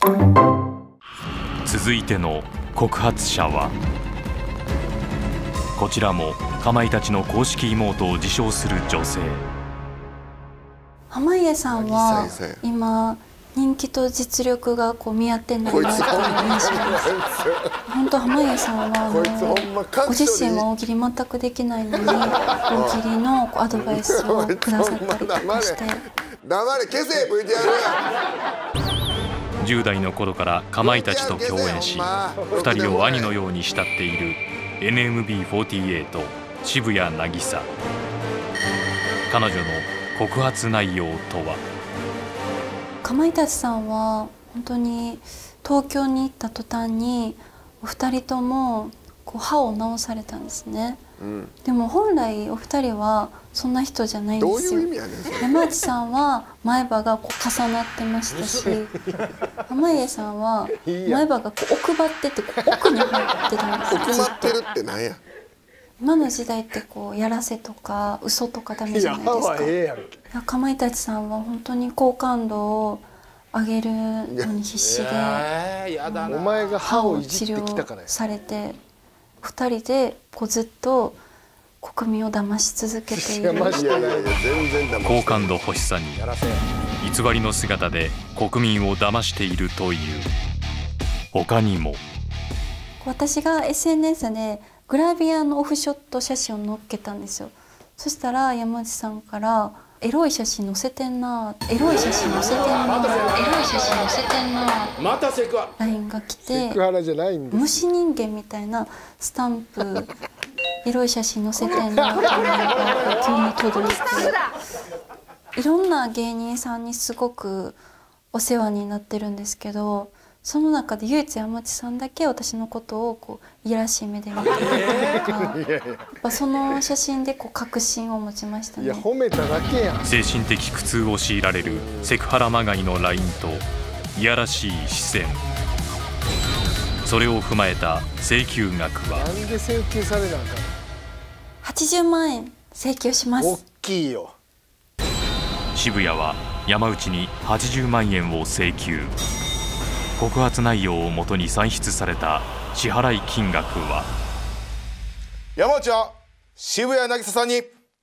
続いての告発者は、こちらもかまいたちの公式妹を自称する女性。 濱家さんは今人気と実力がこう見合ってないなっていう印象です。本当濱家さんはご自身は大喜利全くできないのに大喜利のアドバイスをくださったりとかして。 黙れ、消せ VTR や。 10代の頃からかまいたちと共演し、2人を兄のように慕っている NMB48 渋谷凪咲。彼女の告発内容とは。 かまいたちさんは本当に東京に行った途端にお二人ともこう歯を治されたんですね。でも本来お二人はそんな人じゃないんですよ。山内さんは前歯がこう重なってましたし、濱家さんは前歯がこう奥張ってて奥に入ってたんですよ。 奥まってるってなんや。 今の時代ってこうやらせとか嘘とかダメじゃないですか。かまいたちさんは本当に好感度を上げるのに必死で、 お前が歯をいじってきたから治療されて2人でこうずっと国民を騙し続けている。 好感度欲しさに偽りの姿で国民を騙しているという。他にも私が SNS でグラビアのオフショット写真を載っけたんですよ。そしたら山内さんから「エロい写真載せてんな」「エロい写真載せてんな」「エロい写真載せてんな」 またセクハラ LINE が来て、 セクハラじゃないんです。 虫人間みたいなスタンプエロい写真載せてんなっていうのが急に届いて、いろんな芸人さんにすごくお世話になってるんですけど、その中で唯一山内さんだけ私のことをこういやらしい目で見てるというか、やっぱその写真でこう確信を持ちましたね。 いや褒めただけやん。 精神的苦痛を強いられるセクハラまがいの LINE といやらしい視線。それを踏まえた請求額は。 なんで請求されなあかん。 80万円請求します。 大きいよ。 渋谷は山内に80万円を請求。告発内容をもとに算出された支払い金額は。 山内は渋谷凪咲さんに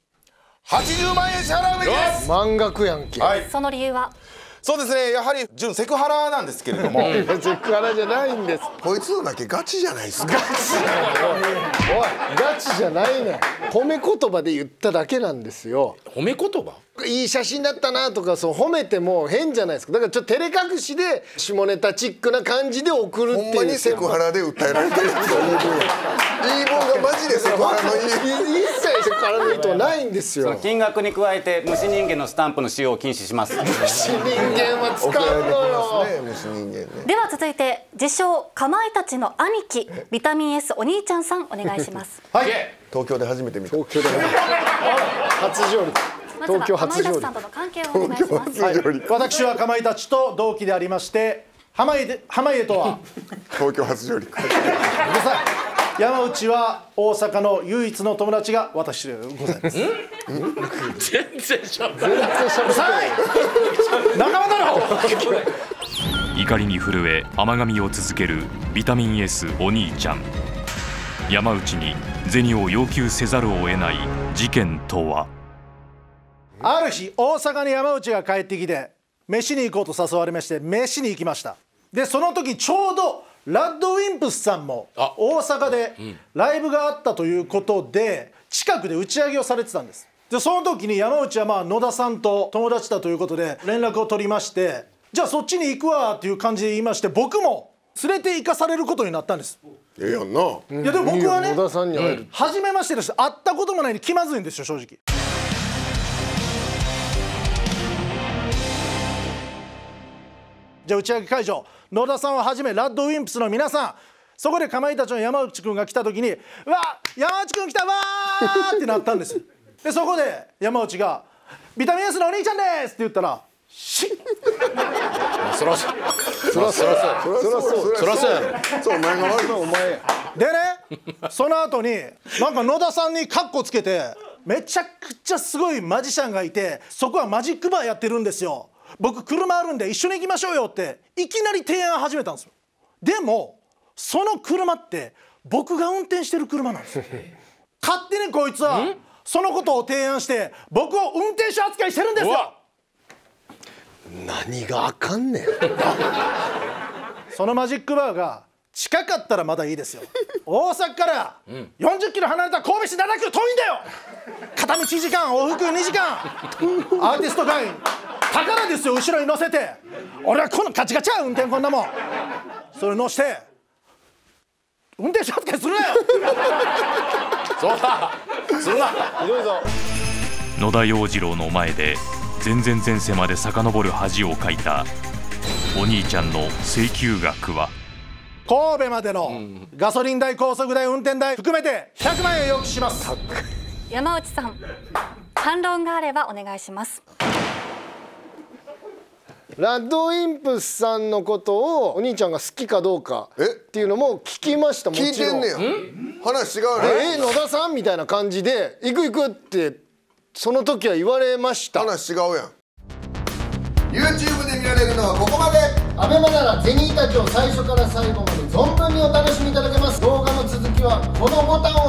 80万円支払うべきです。 満額やんけ。 はい、 その理由は。 そうですね、やはり純セクハラなんですけれどもセクハラじゃないんです。 こいつのだけガチじゃないですか。 ガチおいガチじゃないねん。褒め言葉で言っただけなんですよ。 褒め言葉？ いい写真だったなとかそう褒めても変じゃないですか。だからちょっと照れ隠しで下ネタチックな感じで送るっていう。 ほんまにセクハラで訴えられてるんですよ。言い分がマジでセクハラの言い。 一切セクハラの意図はないんですよ。 金額に加えて虫人間のスタンプの使用を禁止します。 虫人間は使うのよ。 虫人間ね。 では続いて自称かまいたちの兄貴ビタミン S お兄ちゃんさんお願いします。 はい。 東京で初めて見た。 東京で初上陸。東京初上陸。 まずはかまいたちさんとの関係をお願いします。 私はかまいたちと同期でありまして、濱家とは東京初上陸。 山内は大阪の唯一の友達が私でございます。 全然しゃべ全然喋ってない。 仲間だろ。 怒りに震え甘噛みを続けるビタミン S お兄ちゃん。山内に銭を要求せざるを得ない事件とは。 ある日大阪に山内が帰ってきて飯に行こうと誘われまして飯に行きました。でその時ちょうどラッドウィンプスさんも大阪でライブがあったということで近くで打ち上げをされてたんです。でその時に山内は野田さんと友達だということで連絡を取りまして、じゃあそっちに行くわっていう感じで言いまして、僕も連れて行かされることになったんです。 ええやんな。 いやでも僕はね野田さんに会える。 初めましてです。会ったこともないに気まずいんですよ正直。じゃあ打ち上げ会場、野田さんをはじめラッドウィンプスの皆さん、そこでかまいたちの山内くんが来た時に「うわ山内くん来たわー!」ってなったんです。でそこで山内が「ビタミン S のお兄ちゃんです」って言ったら「シッ!」 そらそうそうお前が悪い。 お前や。 でねその後になんか野田さんにカッコつけてめちゃくちゃすごいマジシャンがいて、そこはマジックバーやってるんですよ。 僕車あるんで一緒に行きましょうよっていきなり提案始めたんですよ。でもその車って僕が運転してる車なんですよ。勝手にこいつはそのことを提案して僕を運転手扱いしてるんですよ。 何があかんねん。 そのマジックバーが近かったらまだいいですよ。大阪から40キロ離れた神戸市灘区、遠いんだよ。片道1時間往復2時間、アーティスト会員宝ですよ、後ろに乗せて。俺はこのカチカチは運転こんなもん、それ乗して運転手扱いするなよ。 そうだするな。 ひどいぞ。 野田洋次郎の前で前々前世まで遡る恥をかいたお兄ちゃんの請求額は、 神戸までのガソリン代、高速代、運転代含めて100万円要求します。 山内さん、反論があればお願いします。 ラッドウィンプスさんのことをお兄ちゃんが好きかどうかっていうのも聞きました。もちろん聞いてんねや。話違うね。 野田さんみたいな感じで行く行くってその時は言われました。 話違うやん。YouTube で見られるのはここまで。 アベマならゼニーたちを最初から最後まで存分にお楽しみいただけます。動画の続きはこのボタンを